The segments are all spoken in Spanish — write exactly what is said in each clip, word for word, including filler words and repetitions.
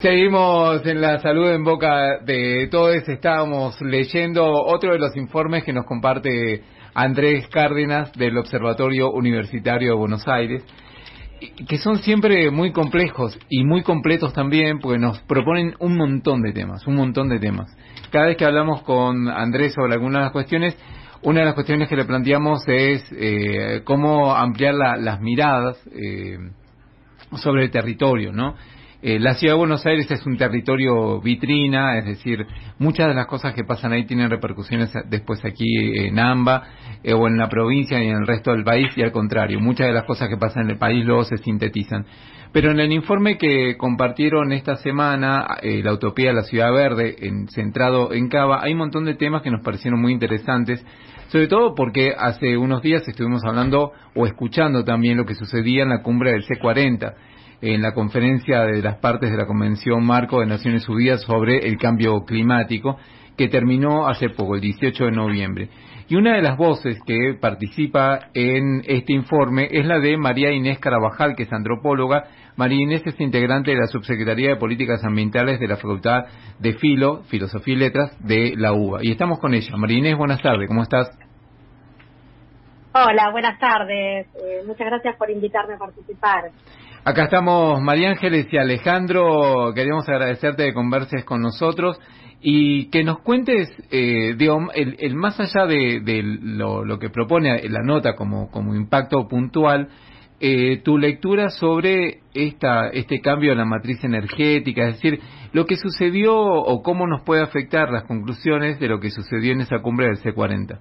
Seguimos en la salud en boca de todos. Estábamos leyendo otro de los informes que nos comparte Andrés Cárdenas del Observatorio Universitario de Buenos Aires, que son siempre muy complejos y muy completos también, porque nos proponen un montón de temas, un montón de temas. Cada vez que hablamos con Andrés sobre algunas de las cuestiones, una de las cuestiones que le planteamos es eh, cómo ampliar la, las miradas eh, sobre el territorio, ¿no? Eh, la Ciudad de Buenos Aires es un territorio vitrina, es decir, muchas de las cosas que pasan ahí tienen repercusiones después aquí en AMBA eh, o en la provincia y en el resto del país, y al contrario, muchas de las cosas que pasan en el país luego se sintetizan. Pero en el informe que compartieron esta semana, eh, la Utopía de la Ciudad Verde, en, centrado en Cava, hay un montón de temas que nos parecieron muy interesantes, sobre todo porque hace unos días estuvimos hablando o escuchando también lo que sucedía en la cumbre del C cuarenta, en la conferencia de las partes de la Convención Marco de Naciones Unidas sobre el cambio climático, que terminó hace poco, el dieciocho de noviembre. Y una de las voces que participa en este informe es la de María Inés Carabajal, que es antropóloga. María Inés es integrante de la Subsecretaría de Políticas Ambientales de la Facultad de Filo, Filosofía y Letras de la UBA. Y estamos con ella. María Inés, buenas tardes, ¿cómo estás? Hola, buenas tardes. Eh, muchas gracias por invitarme a participar. Acá estamos María Ángeles y Alejandro. Queríamos agradecerte que converses con nosotros y que nos cuentes, eh, digo, el, el más allá de, de lo, lo que propone la nota como, como impacto puntual, eh, tu lectura sobre esta, este cambio en la matriz energética, es decir, lo que sucedió o cómo nos puede afectar las conclusiones de lo que sucedió en esa cumbre del C cuarenta.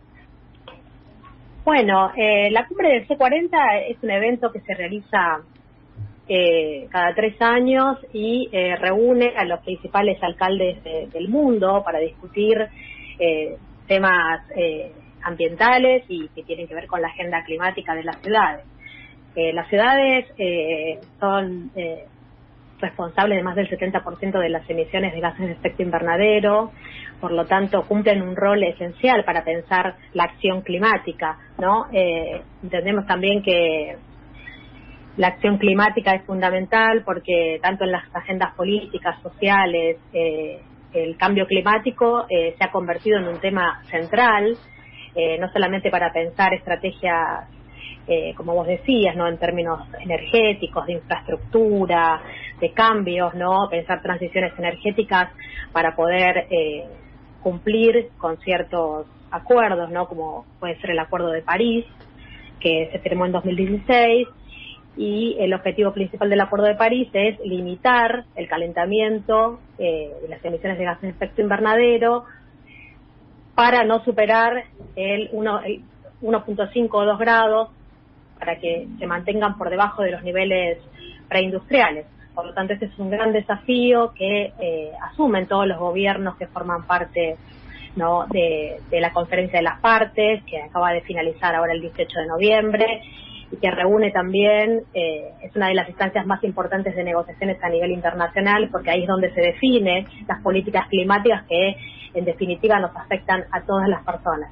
Bueno, eh, la cumbre del C cuarenta es un evento que se realiza Eh, cada tres años y eh, reúne a los principales alcaldes de, del mundo para discutir eh, temas eh, ambientales y que tienen que ver con la agenda climática de las ciudades. Eh, las ciudades eh, son eh, responsables de más del setenta por ciento de las emisiones de gases de efecto invernadero, por lo tanto cumplen un rol esencial para pensar la acción climática, ¿no? Eh, entendemos también que la acción climática es fundamental porque tanto en las agendas políticas, sociales, eh, el cambio climático eh, se ha convertido en un tema central, eh, no solamente para pensar estrategias, eh, como vos decías, no en términos energéticos, de infraestructura, de cambios, no pensar transiciones energéticas para poder eh, cumplir con ciertos acuerdos, no como puede ser el Acuerdo de París, que se firmó en dos mil dieciséis. Y el objetivo principal del Acuerdo de París es limitar el calentamiento eh, de las emisiones de gases de efecto invernadero para no superar el uno punto cinco o dos grados, para que se mantengan por debajo de los niveles preindustriales. Por lo tanto, este es un gran desafío que eh, asumen todos los gobiernos que forman parte, ¿no?, de, de la Conferencia de las Partes, que acaba de finalizar ahora el dieciocho de noviembre, y que reúne también, eh, es una de las instancias más importantes de negociaciones a nivel internacional, porque ahí es donde se definen las políticas climáticas que en definitiva nos afectan a todas las personas.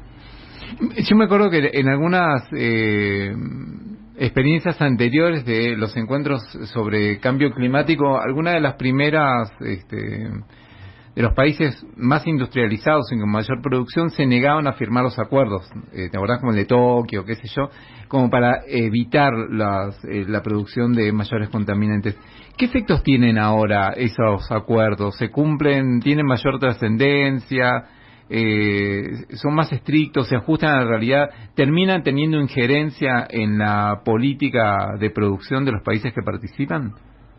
Yo me acuerdo que en algunas eh, experiencias anteriores de los encuentros sobre cambio climático, alguna de las primeras este, de los países más industrializados y con mayor producción se negaban a firmar los acuerdos, eh, ¿te acordás? Como el de Tokio, qué sé yo, como para evitar las, eh, la producción de mayores contaminantes. ¿Qué efectos tienen ahora esos acuerdos? ¿Se cumplen? ¿Tienen mayor trascendencia? Eh, ¿Son más estrictos? ¿Se ajustan a la realidad? ¿Terminan teniendo injerencia en la política de producción de los países que participan?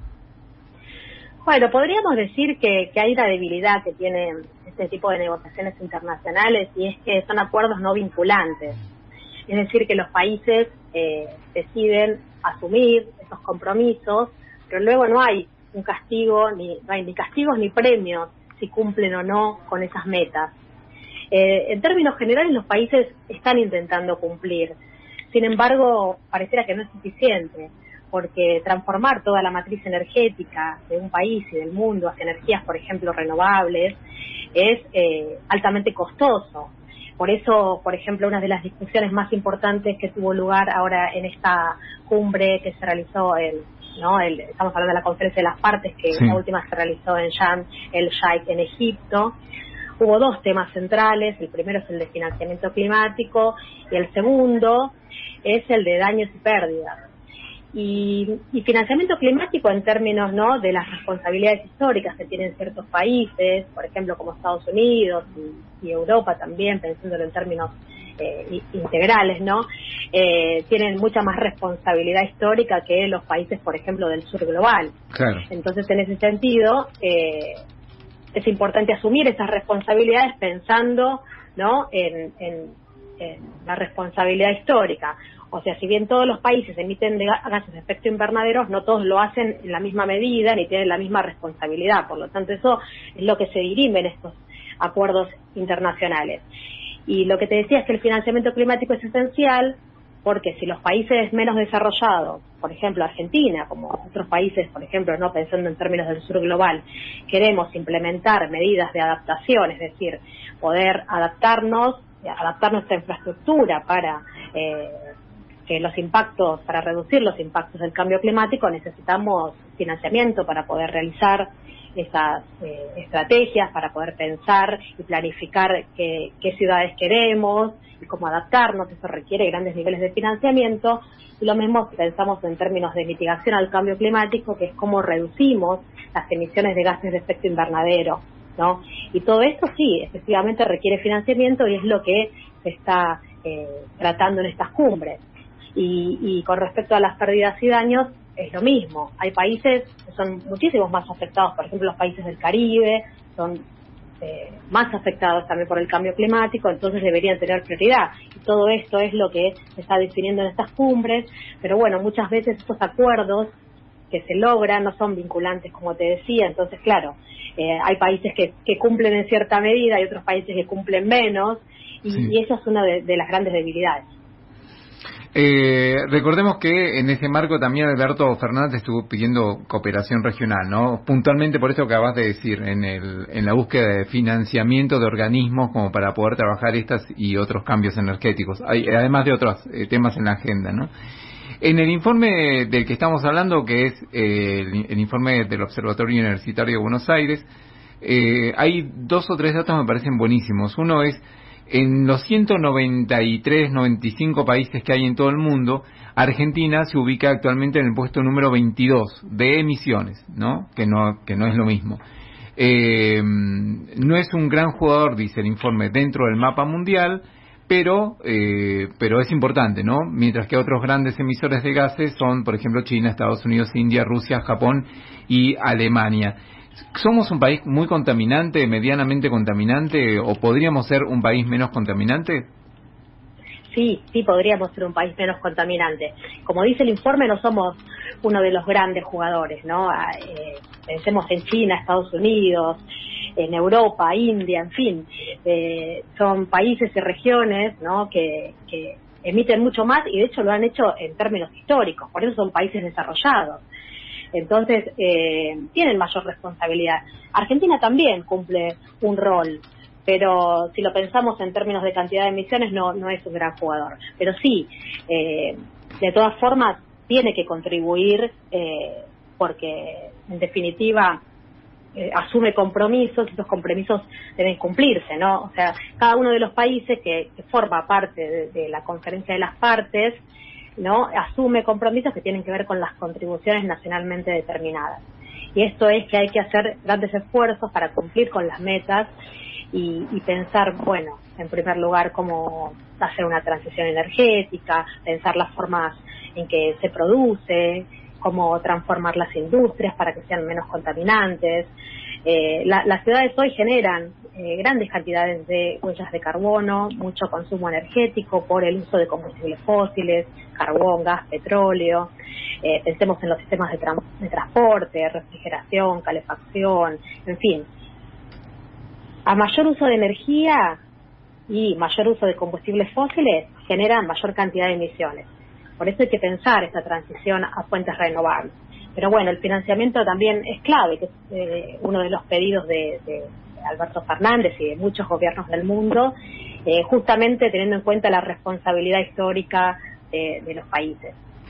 Bueno, podríamos decir que, que hay una debilidad que tienen este tipo de negociaciones internacionales, y es que son acuerdos no vinculantes. Es decir, que los países eh, deciden asumir esos compromisos, pero luego no hay un castigo, ni, no hay ni castigos ni premios si cumplen o no con esas metas. Eh, en términos generales, los países están intentando cumplir. Sin embargo, pareciera que no es suficiente, porque transformar toda la matriz energética de un país y del mundo hacia energías, por ejemplo, renovables, es eh, altamente costoso. Por eso, por ejemplo, una de las discusiones más importantes que tuvo lugar ahora en esta cumbre que se realizó en, ¿no? El, estamos hablando de la conferencia de las partes, que sí. La última se realizó en Sharm el Sheikh, en Egipto. Hubo dos temas centrales, el primero es el de financiamiento climático y el segundo es el de daños y pérdidas. Y, y financiamiento climático en términos, ¿no?, de las responsabilidades históricas que tienen ciertos países, por ejemplo como Estados Unidos y, y Europa también, pensándolo en términos eh, integrales, ¿no? Eh, tienen mucha más responsabilidad histórica que los países, por ejemplo, del sur global. Claro. Entonces, en ese sentido, eh, es importante asumir esas responsabilidades pensando, ¿no?, en, en, en la responsabilidad histórica. O sea, si bien todos los países emiten de gases de efecto invernadero, no todos lo hacen en la misma medida ni tienen la misma responsabilidad. Por lo tanto, eso es lo que se dirime en estos acuerdos internacionales. Y lo que te decía es que el financiamiento climático es esencial porque si los países menos desarrollados, por ejemplo Argentina, como otros países, por ejemplo, no pensando en términos del sur global, queremos implementar medidas de adaptación, es decir, poder adaptarnos, adaptar nuestra infraestructura para eh, que los impactos, para reducir los impactos del cambio climático, necesitamos financiamiento para poder realizar esas eh, estrategias, para poder pensar y planificar qué, qué ciudades queremos y cómo adaptarnos. Eso requiere grandes niveles de financiamiento. Y lo mismo pensamos en términos de mitigación al cambio climático, que es cómo reducimos las emisiones de gases de efecto invernadero, ¿no? Y todo esto sí, efectivamente requiere financiamiento y es lo que se está eh, tratando en estas cumbres. Y, y con respecto a las pérdidas y daños, es lo mismo. Hay países que son muchísimos más afectados, por ejemplo los países del Caribe, son eh, más afectados también por el cambio climático, entonces deberían tener prioridad. Y todo esto es lo que se está definiendo en estas cumbres, pero bueno, muchas veces estos acuerdos que se logran no son vinculantes, como te decía, entonces claro, eh, hay países que, que cumplen en cierta medida y otros países que cumplen menos, y, sí. y esa es una de, de las grandes debilidades. Eh, recordemos que en ese marco también Alberto Fernández estuvo pidiendo cooperación regional, ¿no? Puntualmente por eso que acabas de decir, en el en la búsqueda de financiamiento de organismos como para poder trabajar estas y otros cambios energéticos, hay, además de otros eh, temas en la agenda, ¿no? En el informe del que estamos hablando, que es eh, el, el informe del Observatorio Universitario de Buenos Aires, eh, hay dos o tres datos que me parecen buenísimos. Uno es, en los ciento noventa y tres, noventa y cinco países que hay en todo el mundo, Argentina se ubica actualmente en el puesto número veintidós de emisiones, ¿no? Que no, que no es lo mismo. Eh, no es un gran jugador, dice el informe, dentro del mapa mundial, pero, eh, pero es importante, ¿no? Mientras que otros grandes emisores de gases son, por ejemplo, China, Estados Unidos, India, Rusia, Japón y Alemania. ¿Somos un país muy contaminante, medianamente contaminante, o podríamos ser un país menos contaminante? Sí, sí podríamos ser un país menos contaminante. Como dice el informe, no somos uno de los grandes jugadores, ¿no? Eh, pensemos en China, Estados Unidos, en Europa, India, en fin. Eh, son países y regiones, ¿no?, que, que emiten mucho más y de hecho lo han hecho en términos históricos, por eso son países desarrollados. Entonces, eh, tienen mayor responsabilidad. Argentina también cumple un rol, pero si lo pensamos en términos de cantidad de emisiones, no, no es un gran jugador. Pero sí, eh, de todas formas, tiene que contribuir, eh, porque, en definitiva, eh, asume compromisos, y esos compromisos deben cumplirse, ¿no? O sea, cada uno de los países que, que forma parte de, de la Conferencia de las Partes, ¿no?, asume compromisos que tienen que ver con las contribuciones nacionalmente determinadas. Y esto es que hay que hacer grandes esfuerzos para cumplir con las metas y, y pensar, bueno, en primer lugar, cómo hacer una transición energética, pensar las formas en que se produce, cómo transformar las industrias para que sean menos contaminantes. Eh, la, las ciudades hoy generan eh, grandes cantidades de huellas de carbono, mucho consumo energético por el uso de combustibles fósiles, carbón, gas, petróleo. Eh, pensemos en los sistemas de, tra de transporte, refrigeración, calefacción, en fin. A mayor uso de energía y mayor uso de combustibles fósiles generan mayor cantidad de emisiones. Por eso hay que pensar esta transición a fuentes renovables. Pero bueno, el financiamiento también es clave, que es eh, uno de los pedidos de, de Alberto Fernández y de muchos gobiernos del mundo, eh, justamente teniendo en cuenta la responsabilidad histórica de, de los países.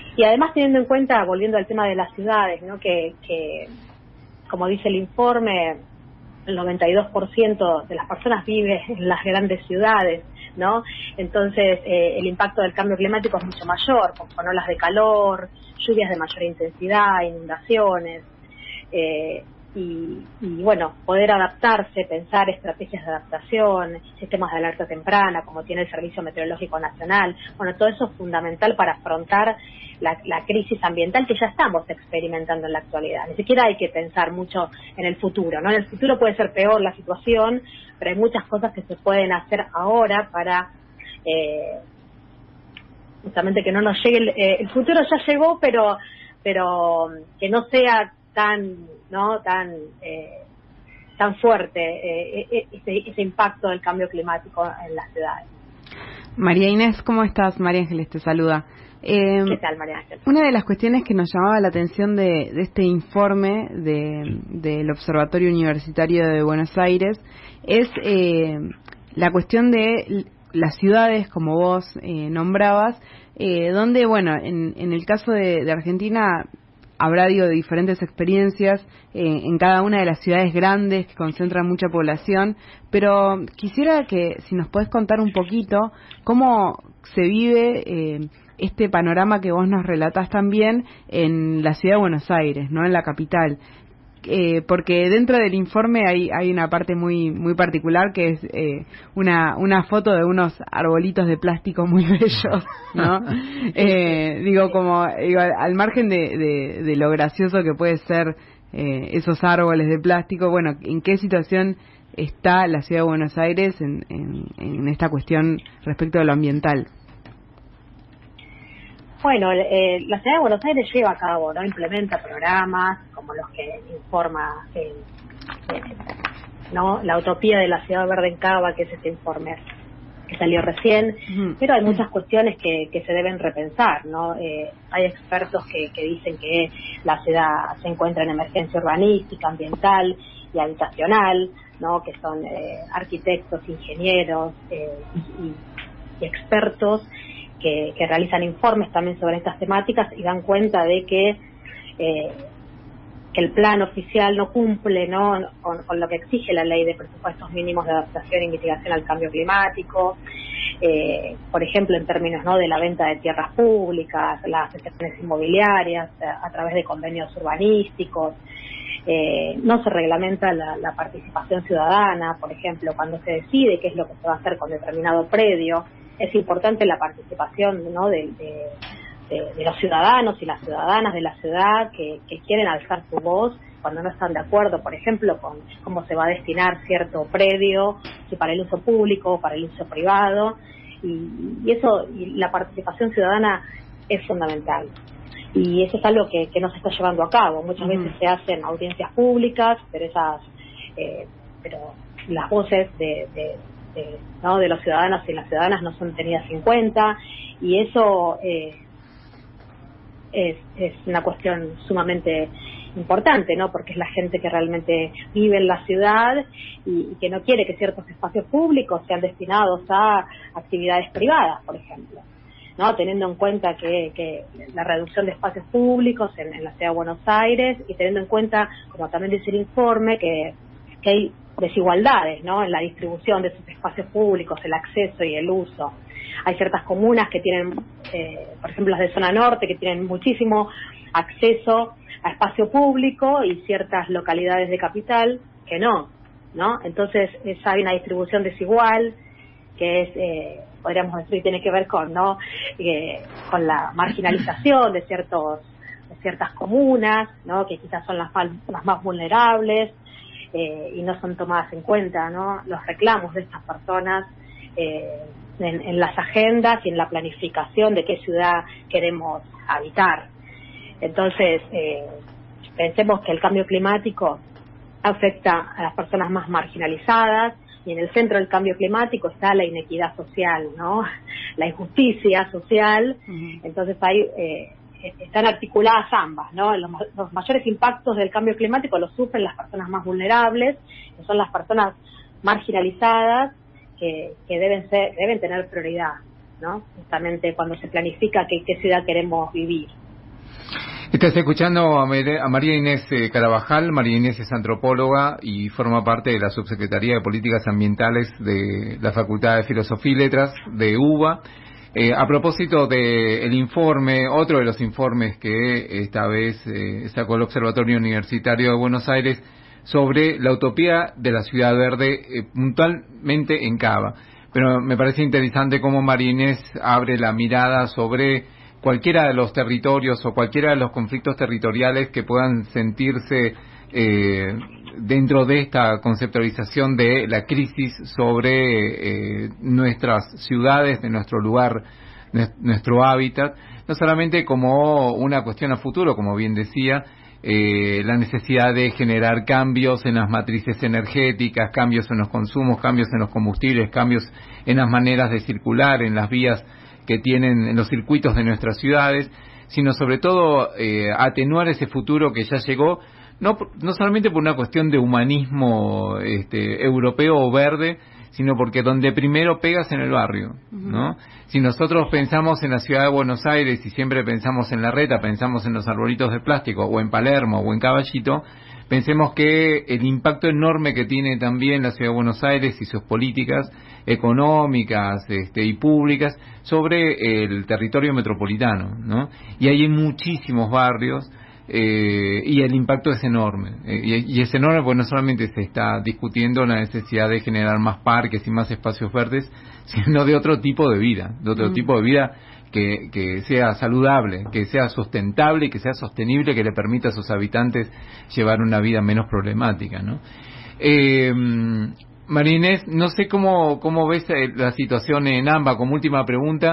Y además teniendo en cuenta, volviendo al tema de las ciudades, ¿no? que, que como dice el informe, el noventa y dos por ciento de las personas vive en las grandes ciudades, ¿no? Entonces eh, el impacto del cambio climático es mucho mayor, con, con olas de calor, lluvias de mayor intensidad, inundaciones, eh, y, y bueno, poder adaptarse, pensar estrategias de adaptación, sistemas de alerta temprana, como tiene el Servicio Meteorológico Nacional, bueno, todo eso es fundamental para afrontar la, la crisis ambiental que ya estamos experimentando en la actualidad. Ni siquiera hay que pensar mucho en el futuro, ¿no? En el futuro puede ser peor la situación, pero hay muchas cosas que se pueden hacer ahora para eh, justamente que no nos llegue el, eh, el futuro ya llegó, pero pero que no sea tan no tan eh, tan fuerte eh, ese, ese impacto del cambio climático en las ciudades. María Inés, ¿cómo estás? María Ángeles te saluda. Eh, ¿Qué tal, María Ángeles? Una de las cuestiones que nos llamaba la atención de, de este informe de, del Observatorio Universitario de Buenos Aires es eh, la cuestión de las ciudades, como vos eh, nombrabas, eh, donde, bueno, en, en el caso de, de Argentina habrá, digo, de diferentes experiencias eh, en cada una de las ciudades grandes que concentran mucha población, pero quisiera que, si nos podés contar un poquito, cómo se vive eh, este panorama que vos nos relatás también en la ciudad de Buenos Aires, ¿no? En la capital. Eh, porque dentro del informe hay hay una parte muy muy particular que es eh, una una foto de unos arbolitos de plástico muy bellos, ¿no? eh, digo como digo, al margen de, de, de lo gracioso que puede ser eh, esos árboles de plástico, bueno, ¿en qué situación está la ciudad de Buenos Aires en, en, en esta cuestión respecto de lo ambiental? Bueno, eh, la Ciudad de Buenos Aires lleva a cabo, ¿no? Implementa programas como los que informa eh, eh, ¿no? La utopía de la ciudad verde en Cava, que es este informe que salió recién, uh-huh. Pero hay muchas cuestiones que, que se deben repensar, ¿no? Eh, hay expertos que, que dicen que la ciudad se encuentra en emergencia urbanística, ambiental y habitacional, ¿no? Que son eh, arquitectos, ingenieros eh, y, y expertos Que, que realizan informes también sobre estas temáticas y dan cuenta de que, eh, que el plan oficial no cumple, ¿no? Con, con lo que exige la ley de presupuestos mínimos de adaptación y mitigación al cambio climático, eh, por ejemplo, en términos, ¿no? de la venta de tierras públicas, las excepciones inmobiliarias a, a través de convenios urbanísticos. Eh, no se reglamenta la, la participación ciudadana, por ejemplo, cuando se decide qué es lo que se va a hacer con determinado predio. Es importante la participación, ¿no? de, de, de, de los ciudadanos y las ciudadanas de la ciudad que, que quieren alzar su voz cuando no están de acuerdo, por ejemplo, con cómo se va a destinar cierto predio, si para el uso público o para el uso privado, y, y eso, y la participación ciudadana es fundamental. Y eso es algo que, que no se está llevando a cabo. Muchas uh-huh. veces se hacen audiencias públicas, pero esas, eh, pero las voces de, de De, ¿no? de los ciudadanos y las ciudadanas no son tenidas en cuenta, y eso eh, es, es una cuestión sumamente importante, ¿no? Porque es la gente que realmente vive en la ciudad y, y que no quiere que ciertos espacios públicos sean destinados a actividades privadas, por ejemplo, ¿no? Teniendo en cuenta que, que la reducción de espacios públicos en, en la ciudad de Buenos Aires, y teniendo en cuenta, como también dice el informe, que, que hay desigualdades, ¿no? En la distribución de sus espacios públicos, el acceso y el uso. Hay ciertas comunas que tienen, eh, por ejemplo las de zona norte, que tienen muchísimo acceso a espacio público, y ciertas localidades de capital que no, ¿no? Entonces es, hay una distribución desigual que es, eh, podríamos decir, tiene que ver con, ¿no? Eh, con la marginalización de ciertos, de ciertas comunas, ¿no? Que quizás son las, las más vulnerables. Eh, y no son tomadas en cuenta, ¿no? Los reclamos de estas personas eh, en, en las agendas y en la planificación de qué ciudad queremos habitar. Entonces, eh, pensemos que el cambio climático afecta a las personas más marginalizadas, y en el centro del cambio climático está la inequidad social, ¿no? La injusticia social. Uh-huh. Entonces hay eh, están articuladas ambas, ¿no? Los, los mayores impactos del cambio climático los sufren las personas más vulnerables, que son las personas marginalizadas, que, que deben ser, deben tener prioridad, ¿no? Justamente cuando se planifica qué, qué ciudad queremos vivir. Estás escuchando a María Inés Carabajal. María Inés es antropóloga y forma parte de la Subsecretaría de Políticas Ambientales de la Facultad de Filosofía y Letras de UBA. Eh, a propósito del informe, otro de los informes que esta vez eh, sacó el Observatorio Universitario de Buenos Aires sobre la utopía de la ciudad verde, eh, puntualmente en Cava. Pero me parece interesante cómo María Inés abre la mirada sobre cualquiera de los territorios o cualquiera de los conflictos territoriales que puedan sentirse eh, dentro de esta conceptualización de la crisis sobre eh, nuestras ciudades, de nuestro lugar, nuestro hábitat, no solamente como una cuestión a futuro, como bien decía, eh, la necesidad de generar cambios en las matrices energéticas, cambios en los consumos, cambios en los combustibles, cambios en las maneras de circular, en las vías que tienen en los circuitos de nuestras ciudades, sino sobre todo eh, atenuar ese futuro que ya llegó, no no solamente por una cuestión de humanismo este, europeo o verde, sino porque donde primero pegas en el barrio, ¿no? Si nosotros pensamos en la ciudad de Buenos Aires y siempre pensamos en Larreta, pensamos en los arbolitos de plástico, o en Palermo, o en Caballito, pensemos que el impacto enorme que tiene también la ciudad de Buenos Aires y sus políticas económicas este, y públicas sobre el territorio metropolitano, ¿no? Y hay muchísimos barrios eh, y el impacto es enorme. Eh, y, y es enorme porque no solamente se está discutiendo la necesidad de generar más parques y más espacios verdes, sino de otro tipo de vida, de otro mm. tipo de vida que, que sea saludable, que sea sustentable y que sea sostenible, que le permita a sus habitantes llevar una vida menos problemática, ¿no? Eh, María Inés, no sé cómo, cómo ves la situación en AMBA, como última pregunta,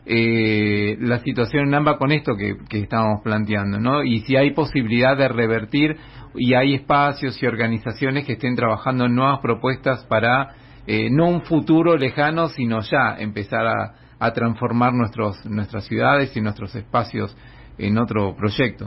eh, la situación en AMBA con esto que, que estábamos planteando, ¿no? Y si hay posibilidad de revertir y hay espacios y organizaciones que estén trabajando en nuevas propuestas para eh, no un futuro lejano, sino ya empezar a a transformar nuestros nuestras ciudades y nuestros espacios en otro proyecto.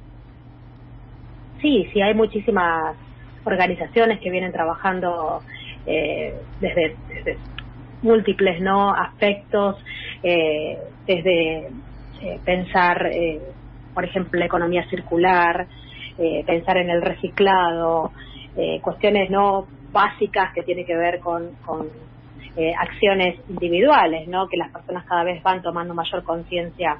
Sí, sí, hay muchísimas organizaciones que vienen trabajando eh, desde, desde múltiples no aspectos, eh, desde eh, pensar, eh, por ejemplo, la economía circular, eh, pensar en el reciclado, eh, cuestiones no básicas que tienen que ver con, con Eh, acciones individuales, ¿no? Que las personas cada vez van tomando mayor conciencia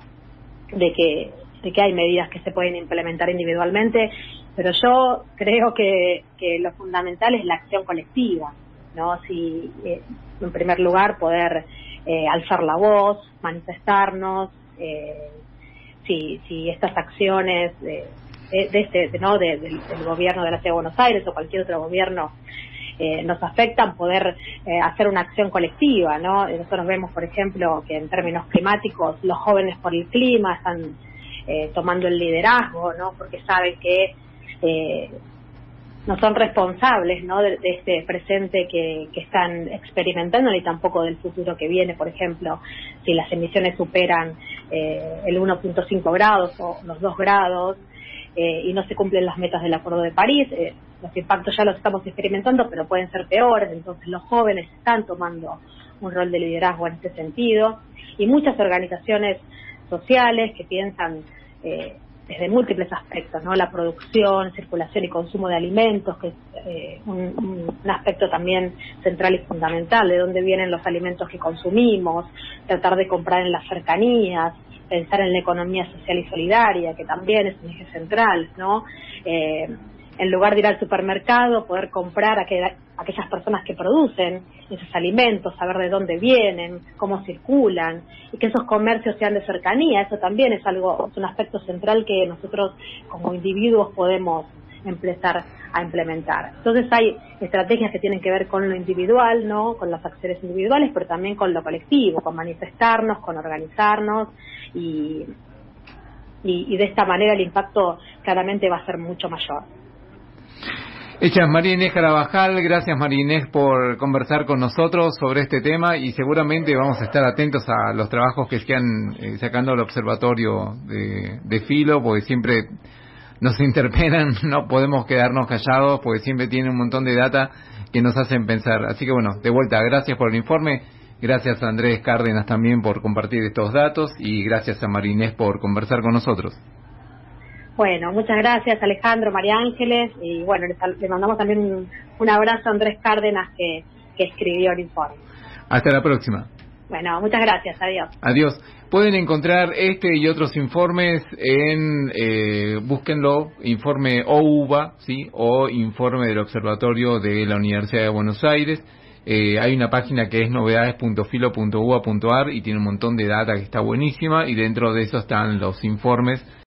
de que de que hay medidas que se pueden implementar individualmente, pero yo creo que, que lo fundamental es la acción colectiva, ¿no? Si eh, en primer lugar poder eh, alzar la voz, manifestarnos, eh, si si estas acciones de, de, de este de, no de, del, del gobierno de la Ciudad de Buenos Aires o cualquier otro gobierno Eh, nos afectan, poder eh, hacer una acción colectiva, ¿no? Nosotros vemos, por ejemplo, que en términos climáticos los jóvenes por el clima están eh, tomando el liderazgo, ¿no? Porque saben que eh, no son responsables, ¿no? De, de este presente que, que están experimentando, ni tampoco del futuro que viene. Por ejemplo, si las emisiones superan eh, el uno punto cinco grados o los dos grados eh, y no se cumplen las metas del Acuerdo de París, eh, los impactos ya los estamos experimentando, pero pueden ser peores. Entonces los jóvenes están tomando un rol de liderazgo en este sentido, y muchas organizaciones sociales que piensan eh, desde múltiples aspectos, ¿no? La producción, circulación y consumo de alimentos, que es eh, un, un aspecto también central y fundamental, de dónde vienen los alimentos que consumimos, tratar de comprar en las cercanías, pensar en la economía social y solidaria, que también es un eje central, ¿no? Eh, en lugar de ir al supermercado, poder comprar a, que, a aquellas personas que producen esos alimentos, saber de dónde vienen, cómo circulan, y que esos comercios sean de cercanía. Eso también es algo, es un aspecto central que nosotros como individuos podemos empezar a implementar. Entonces hay estrategias que tienen que ver con lo individual, ¿no? Con las acciones individuales, pero también con lo colectivo, con manifestarnos, con organizarnos, y, y, y de esta manera el impacto claramente va a ser mucho mayor. Hecha, María Inés Carabajal, gracias María Inés por conversar con nosotros sobre este tema, y seguramente vamos a estar atentos a los trabajos que están eh, sacando el observatorio de, de Filo, porque siempre nos interpelan, no podemos quedarnos callados, porque siempre tienen un montón de data que nos hacen pensar. Así que bueno, de vuelta, gracias por el informe, gracias a Andrés Cárdenas también por compartir estos datos, y gracias a María Inés por conversar con nosotros. Bueno, muchas gracias Alejandro, María Ángeles, y bueno, le, le mandamos también un, un abrazo a Andrés Cárdenas que, que escribió el informe. Hasta la próxima. Bueno, muchas gracias, adiós. Adiós. Pueden encontrar este y otros informes en, eh, búsquenlo, informe O U B A, ¿sí? O informe del Observatorio de la Universidad de Buenos Aires. Eh, hay una página que es novedades punto filo punto u b a punto a r y tiene un montón de data que está buenísima, y dentro de eso están los informes